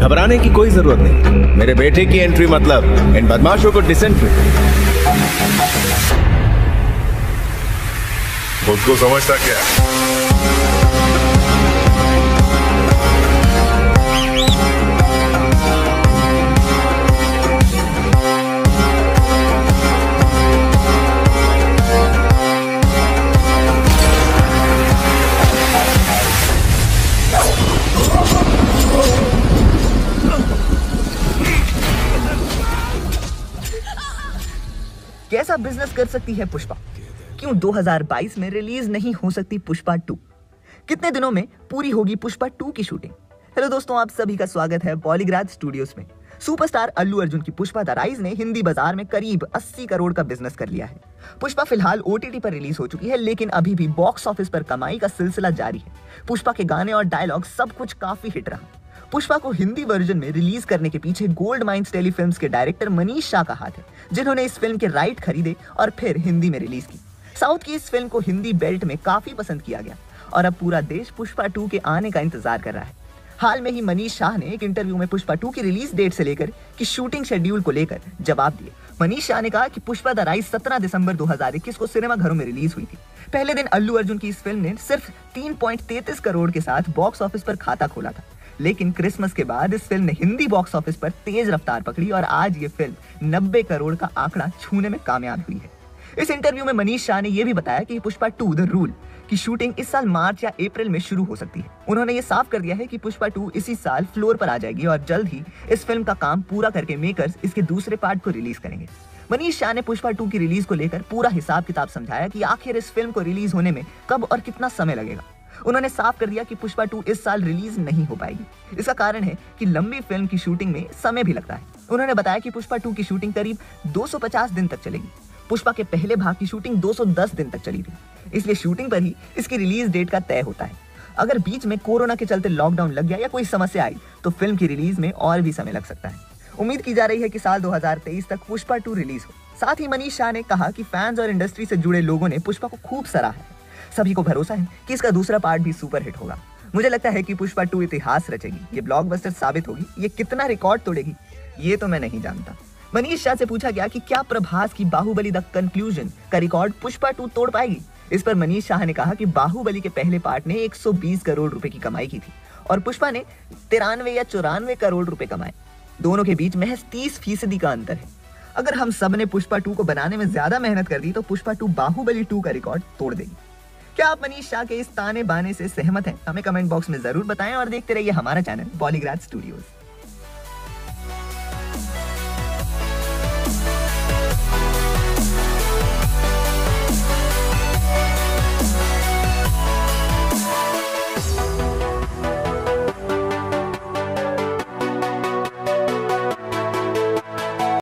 घबराने की कोई जरूरत नहीं। मेरे बेटे की एंट्री मतलब इन बदमाशों को डिसेंट्री। खुद को समझता क्या? कैसा बिजनेस कर सकती है पुष्पा? क्यों 2022 में रिलीज नहीं हो सकती पुष्पा 2? कितने दिनों में पूरी होगी पुष्पा 2 की शूटिंग? हेलो दोस्तों, आप सभी का स्वागत है बॉलीग्राज स्टूडियोज में। सुपरस्टार अल्लू अर्जुन की पुष्पा द राइज ने हिंदी बाजार में करीब 80 करोड़ का बिजनेस कर लिया है। पुष्पा फिलहाल OTT पर रिलीज हो चुकी है, लेकिन अभी भी बॉक्स ऑफिस पर कमाई का सिलसिला जारी है। पुष्पा के गाने और डायलॉग सब कुछ काफी हिट रहा। पुष्पा को हिंदी वर्जन में रिलीज करने के पीछे गोल्ड माइंस टेलीफिल्म्स के डायरेक्टर मनीष शाह का हाथ है, जिन्होंने इस फिल्म के राइट खरीदे और फिर हिंदी में रिलीज की। साउथ की इस फिल्म को हिंदी बेल्ट में काफी पसंद किया गया और अब पूरा देश पुष्पा 2 के आने का इंतजार कर रहा है। हाल में ही मनीष शाह ने एक इंटरव्यू में पुष्पा 2 की रिलीज डेट से लेकर कि शूटिंग शेड्यूल को लेकर जवाब दिए। मनीष शाह ने कहा कि पुष्पा द राइज 17 दिसंबर 2021 को सिनेमा घरों में रिलीज हुई थी। पहले दिन अल्लू अर्जुन की इस फिल्म ने सिर्फ 3.33 करोड़ के साथ बॉक्स ऑफिस पर खाता खोला था, लेकिन क्रिसमस के बाद इस फिल्म ने हिंदी बॉक्स ऑफिस पर तेज रफ्तार पकड़ी और आज ये फिल्म 90 करोड़ का आंकड़ा छूने में कामयाब हुई है। इस इंटरव्यू में मनीष शाह ने यह भी बताया कि पुष्पा 2 द रूल की शूटिंग इस साल मार्च या अप्रैल में शुरू हो सकती है। उन्होंने ये साफ कर दिया है कि पुष्पा 2 इसी साल फ्लोर पर आ जाएगी और जल्द ही इस फिल्म का काम पूरा करके मेकर्स इसके दूसरे पार्ट को रिलीज करेंगे। मनीष शाह ने पुष्पा 2 की रिलीज को लेकर पूरा हिसाब किताब समझाया कि आखिर इस फिल्म को रिलीज होने में कब और कितना समय लगेगा। उन्होंने साफ कर दिया कि पुष्पा 2 इस साल रिलीज नहीं हो पाएगी। इसका कारण है कि लंबी फिल्म की शूटिंग में समय भी लगता है। उन्होंने बताया कि पुष्पा 2 की शूटिंग करीब 250 दिन तक चलेगी। पुष्पा के पहले भाग की शूटिंग 210 दिन तक चली थी, इसलिए शूटिंग पर ही इसकी रिलीज डेट का तय होता है। अगर बीच में कोरोना के चलते लॉकडाउन लग गया या कोई समस्या आई तो फिल्म की रिलीज में और भी समय लग सकता है। उम्मीद की जा रही है कि साल 2023 तक पुष्पा 2 रिलीज हो। साथ ही मनीष शाह ने कहा कि फैंस और इंडस्ट्री से जुड़े लोगों ने पुष्पा को खूब सराहा है। सभी को भरोसा है कि इसका दूसरा पार्ट भी सुपर हिट होगा। मुझे लगता है कि पुष्पा 2 इतिहास रचेगी, ये ब्लॉकबस्टर साबित होगी। ये कितना रिकॉर्ड तोड़ेगी ये तो मैं नहीं जानता। मनीष शाह से पूछा गया कि क्या प्रभास की बाहुबली द कंक्लूजन का रिकॉर्ड पुष्पा 2 तोड़ पाएगी। इस पर मनीष शाह ने कहा कि बाहुबली के पहले पार्ट ने 120 करोड़ रुपए की कमाई की थी और पुष्पा ने 93 या 94 करोड़ रुपए कमाए। दोनों के बीच महज 30% का अंतर है। अगर हम सब ने पुष्पा 2 को बनाने में ज्यादा मेहनत कर दी तो पुष्पा 2 बाहुबली 2 का रिकॉर्ड तोड़ देगी। क्या आप मनीष शाह के इस ताने बाने से सहमत हैं? हमें कमेंट बॉक्स में जरूर बताएं और देखते रहिए हमारा चैनल बॉलीग्राज स्टूडियोज।